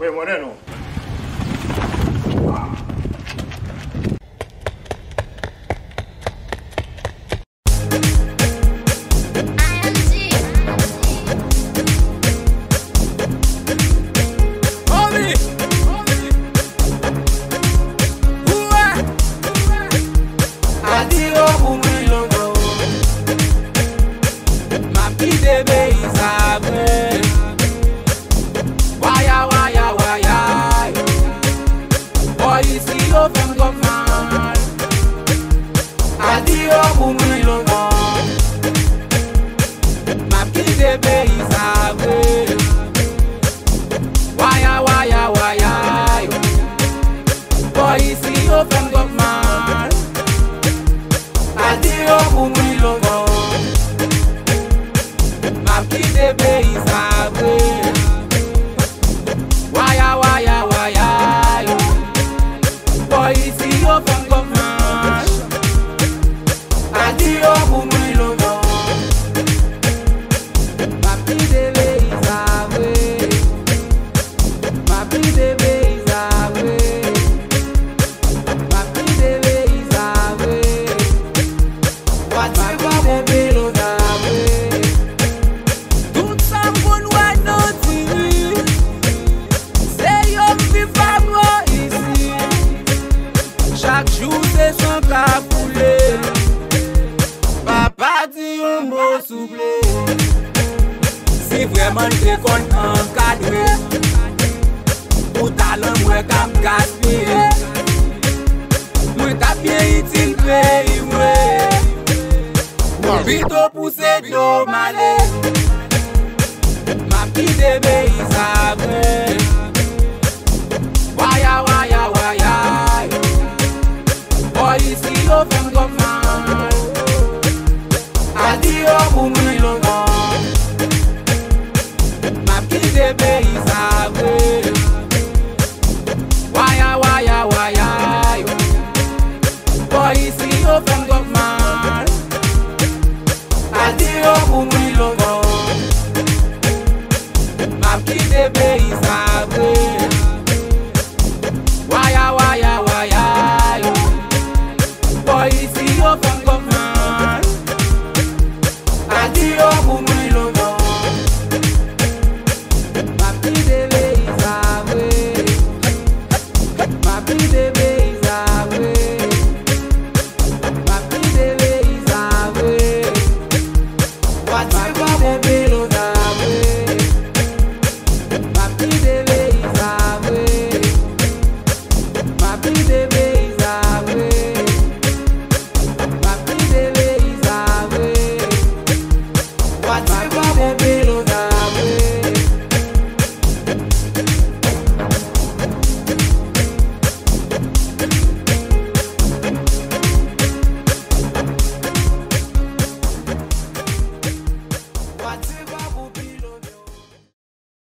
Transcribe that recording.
Oye, Moreno. Si vraiment t'es content encadré, ou talent moi cap gaspiller, moi t'a bien utile pays moi, plutôt pousser d'eau malé, ma petite pays sabre, waya waya waya, boy ici au femme comme mal, adio pour moi longo. Pays sabre, waya waya waya, boy ici au femme comme mal, adio pour moi longo, ma petite pays sabre, waya waya waya, boy ici au femme comme mal, adio